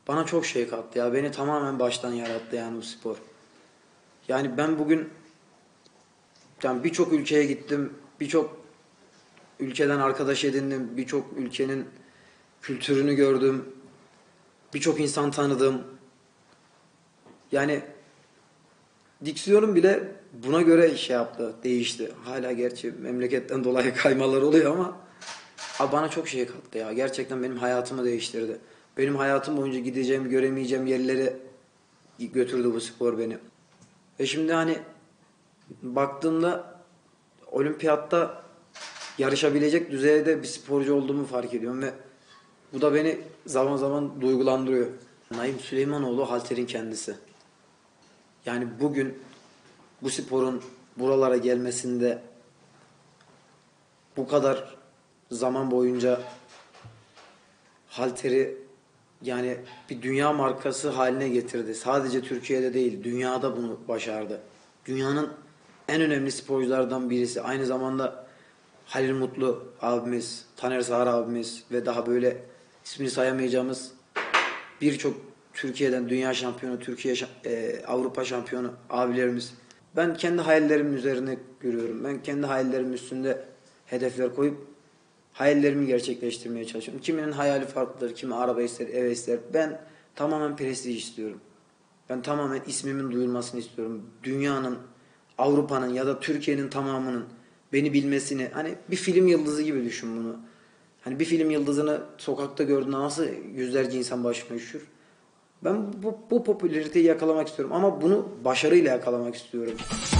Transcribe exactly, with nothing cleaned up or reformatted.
bana çok şey kattı ya. Beni tamamen baştan yarattı yani bu spor. Yani ben bugün yani birçok ülkeye gittim. Birçok ülkeden arkadaş edindim. Birçok ülkenin kültürünü gördüm. Birçok insan tanıdım. Yani diksiyonum bile buna göre şey yaptı, değişti. Hala gerçi memleketten dolayı kaymalar oluyor ama abi bana çok şey kattı ya. Gerçekten benim hayatımı değiştirdi. Benim hayatım boyunca gideceğim, göremeyeceğim yerlere götürdü bu spor beni. Ve şimdi hani baktığımda olimpiyatta yarışabilecek düzeyde bir sporcu olduğumu fark ediyorum ve bu da beni zaman zaman duygulandırıyor. Naim Süleymanoğlu halterin kendisi. Yani bugün bu sporun buralara gelmesinde bu kadar zaman boyunca halteri yani bir dünya markası haline getirdi. Sadece Türkiye'de değil, dünyada bunu başardı. Dünyanın en önemli sporculardan birisi. Aynı zamanda Halil Mutlu abimiz, Taner Sağır abimiz ve daha böyle ismini sayamayacağımız birçok Türkiye'den dünya şampiyonu, Türkiye e, Avrupa şampiyonu abilerimiz. Ben kendi hayallerimin üzerine görüyorum. Ben kendi hayallerimin üstünde hedefler koyup hayallerimi gerçekleştirmeye çalışıyorum. Kiminin hayali farklıdır, kimi araba ister, ev ister. Ben tamamen prestij istiyorum. Ben tamamen ismimin duyulmasını istiyorum. Dünyanın, Avrupa'nın ya da Türkiye'nin tamamının beni bilmesini, hani bir film yıldızı gibi düşün bunu. Hani bir film yıldızını sokakta gördüğünde nasıl yüzlerce insan başına üşür. Ben bu, bu popülariteyi yakalamak istiyorum ama bunu başarıyla yakalamak istiyorum.